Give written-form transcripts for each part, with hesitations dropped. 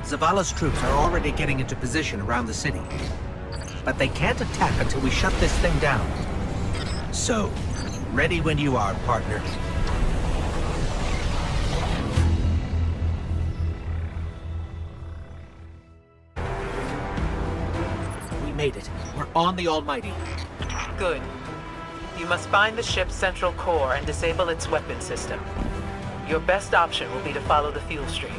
Zavala's troops are already getting into position around the city. But they can't attack until we shut this thing down. So, ready when you are, partner. We made it. We're on the Almighty. Good. You must find the ship's central core and disable its weapon system. Your best option will be to follow the fuel stream.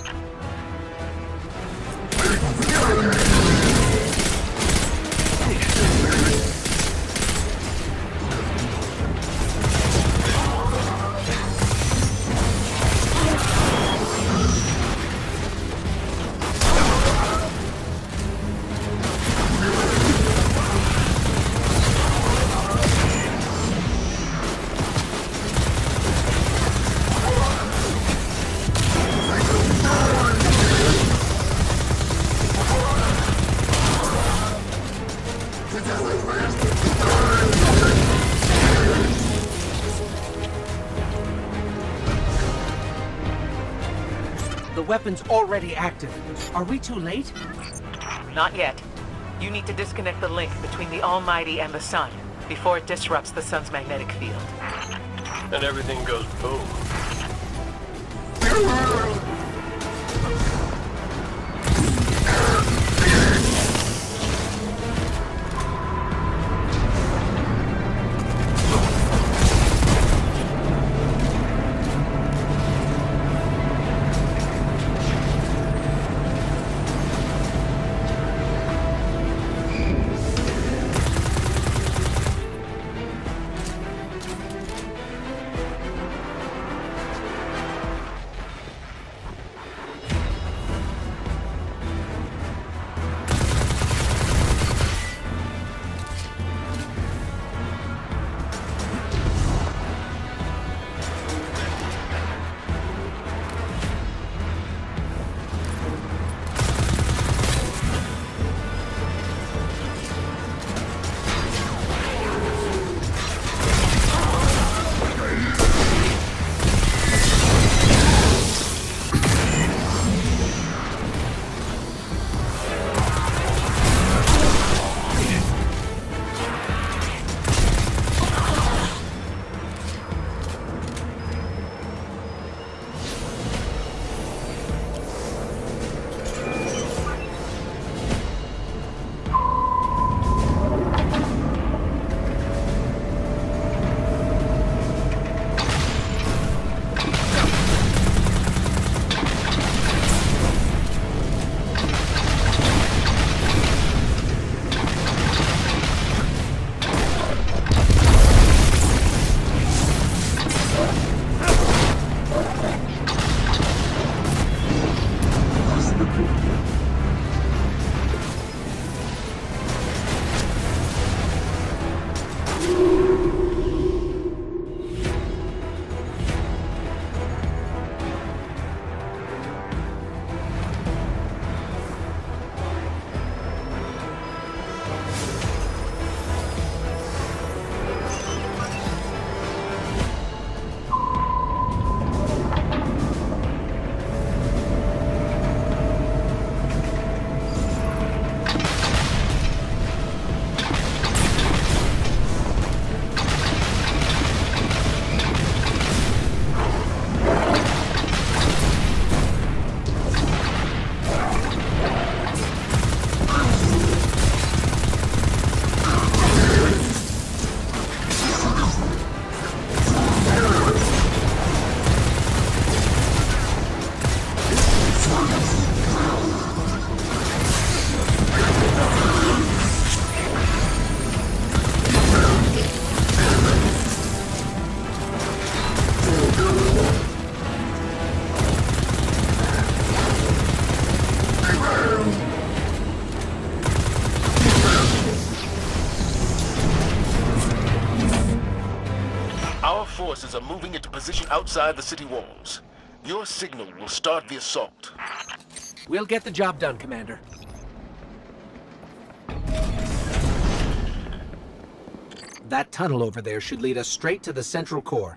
The weapon's already active. Are we too late? Not yet. You need to disconnect the link between the Almighty and the Sun before it disrupts the Sun's magnetic field. And everything goes boom. forces are moving into position outside the city walls. Your signal will start the assault. We'll get the job done, Commander. That tunnel over there should lead us straight to the central core.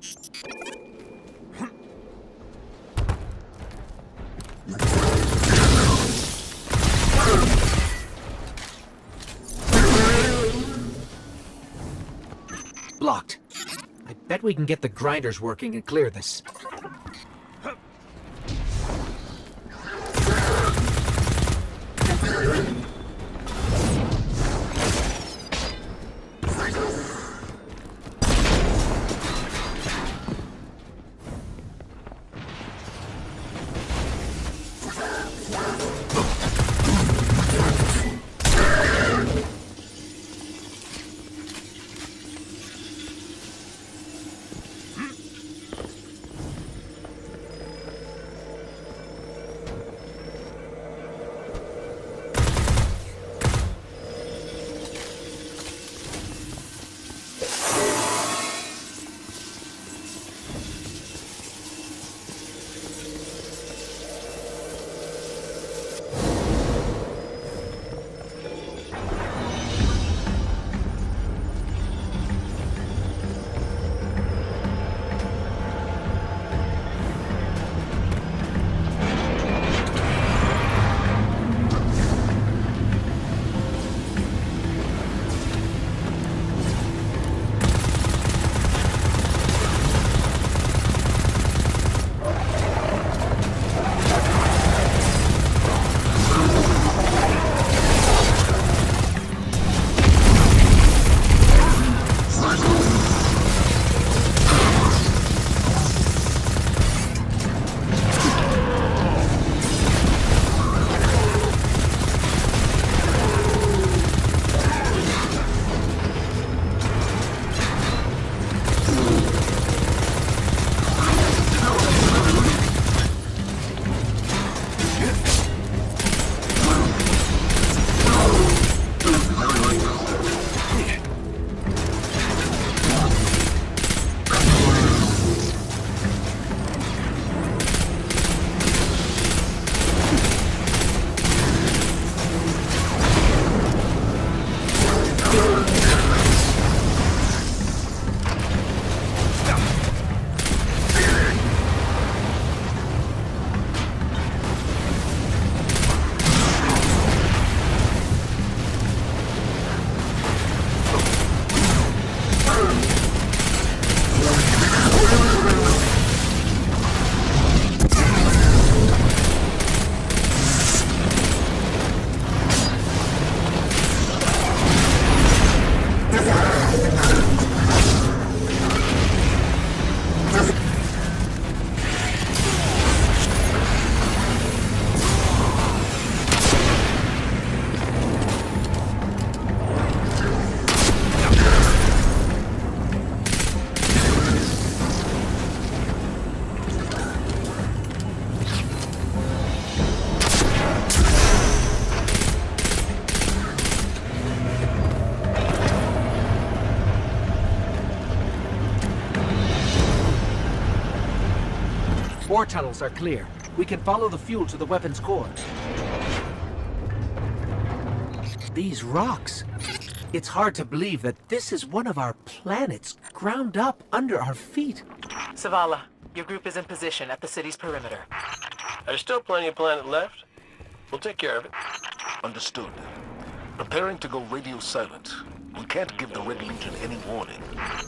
blocked. I bet we can get the grinders working and clear this. Ore tunnels are clear. We can follow the fuel to the weapon's core. These rocks. It's hard to believe that this is one of our planets ground up under our feet. Zavala, your group is in position at the city's perimeter. There's still plenty of planet left. We'll take care of it. Understood. Preparing to go radio silent. We can't give the Red Legion any warning.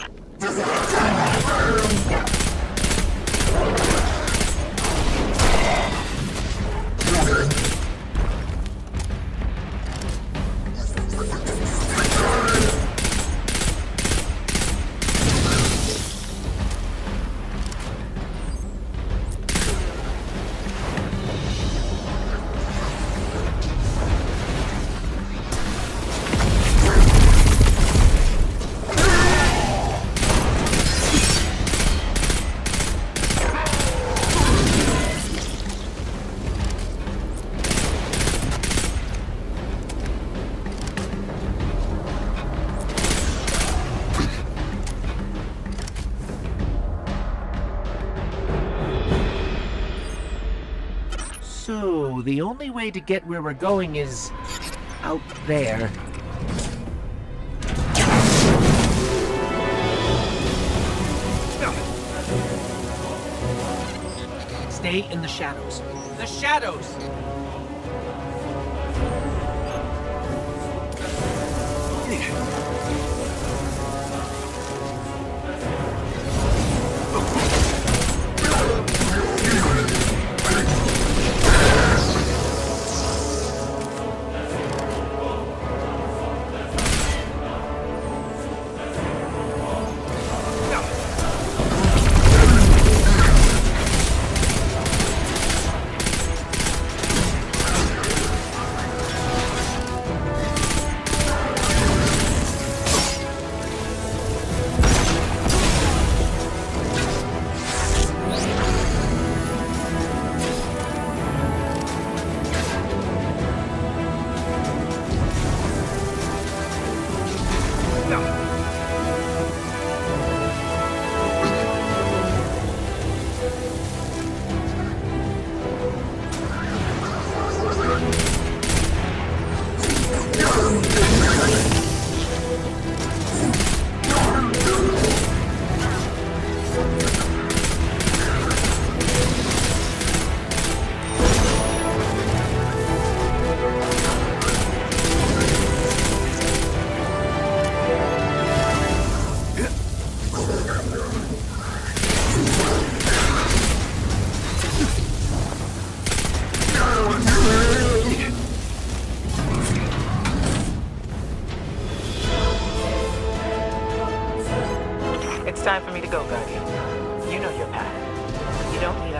So, the only way to get where we're going is out there. Stay in the shadows. The shadows!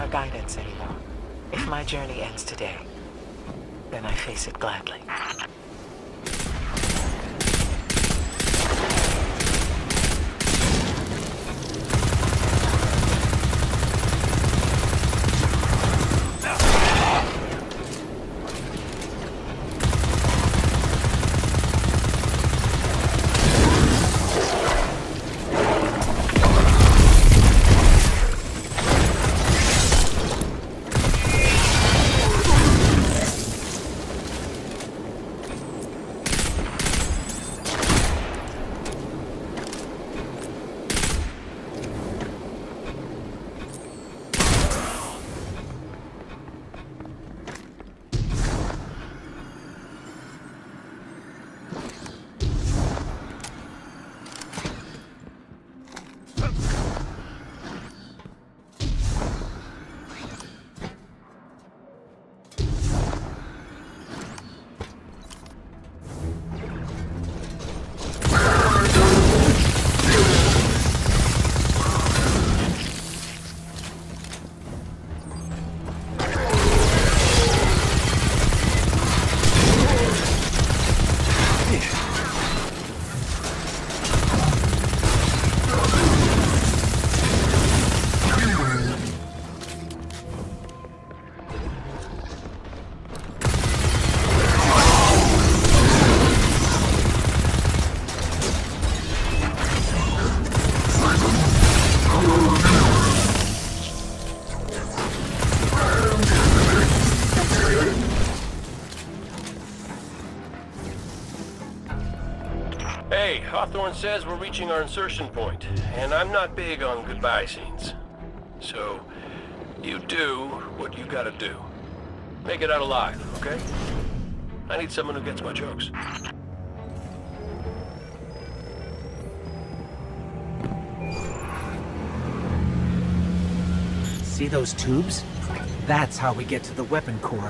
our guidance anymore. If my journey ends today, then I face it gladly. Hey, Hawthorne says we're reaching our insertion point, and I'm not big on goodbye scenes. So, you do what you gotta do. Make it out alive, okay? I need someone who gets my jokes. See those tubes? That's how we get to the weapon core.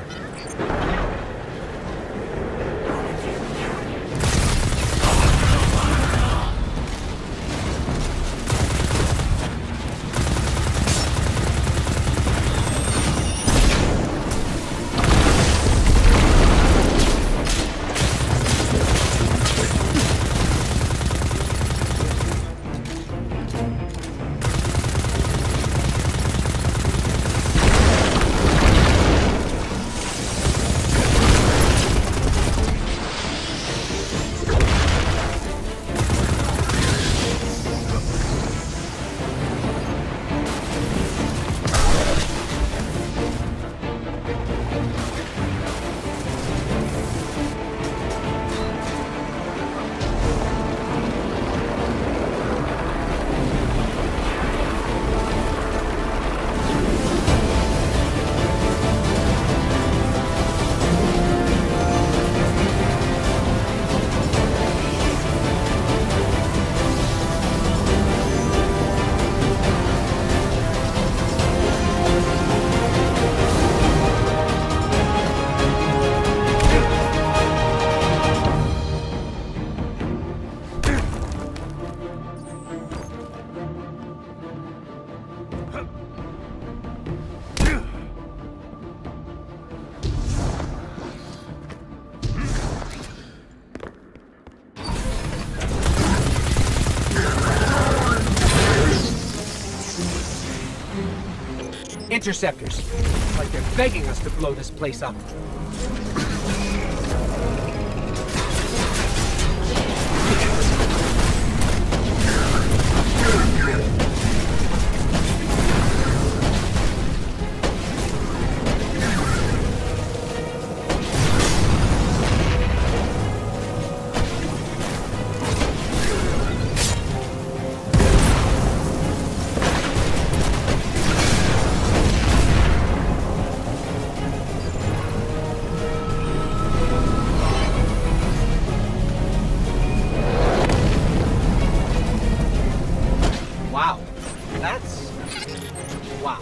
Interceptors. Like they're begging us to blow this place up. Wow. That's... wow.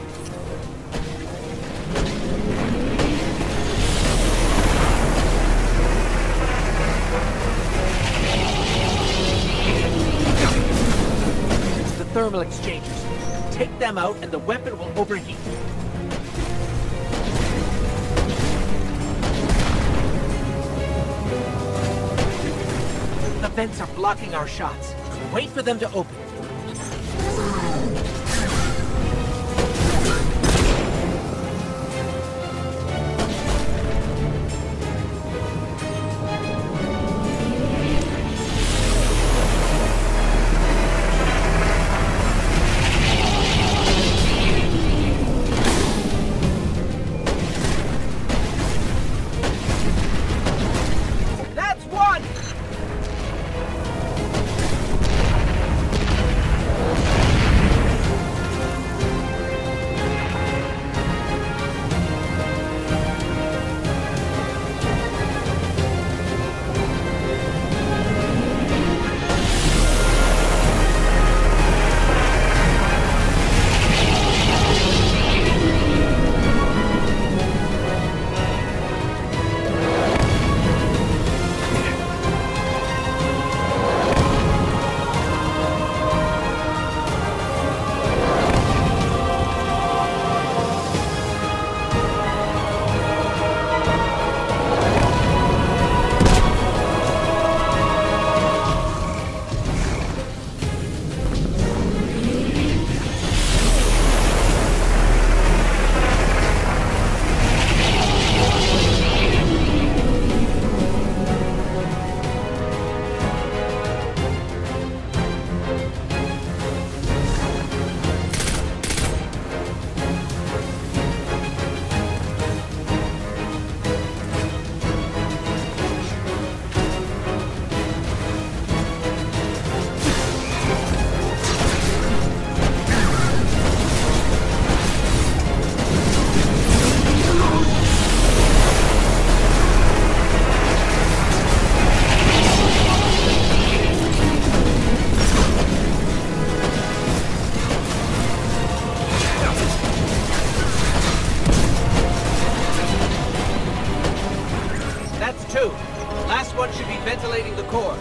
It's the thermal exchangers. Take them out and the weapon will overheat. vents are blocking our shots. Wait for them to open. Last one should be ventilating the core.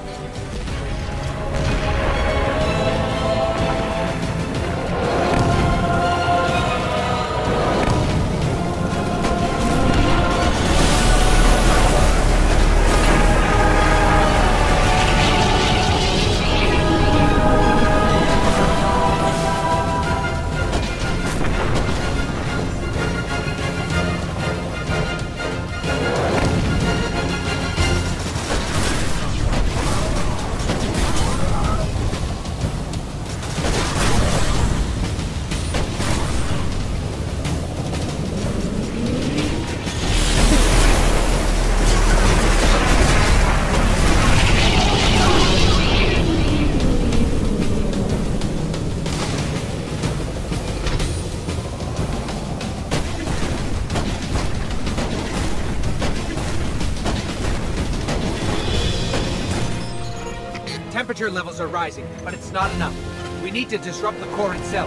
Temperature levels are rising, but it's not enough. We need to disrupt the core itself.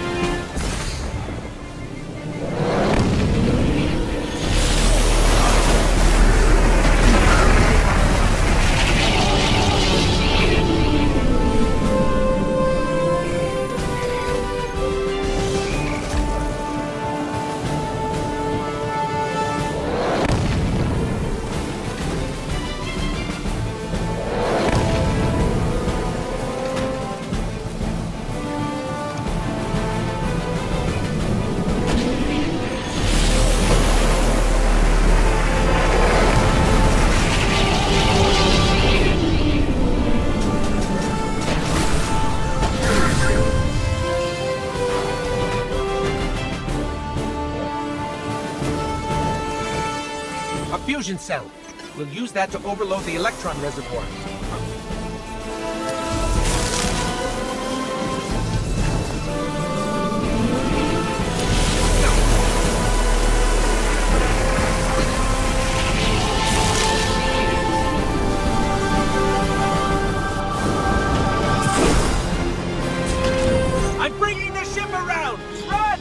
Fusion cell. We'll use that to overload the electron reservoir. I'm bringing the ship around! Run!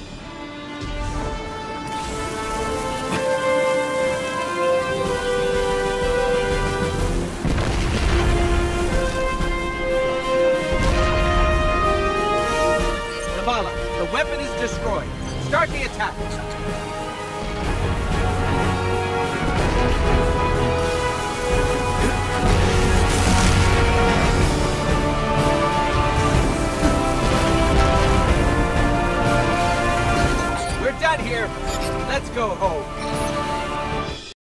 The weapon is destroyed. Start the attack. done here. Let's go home.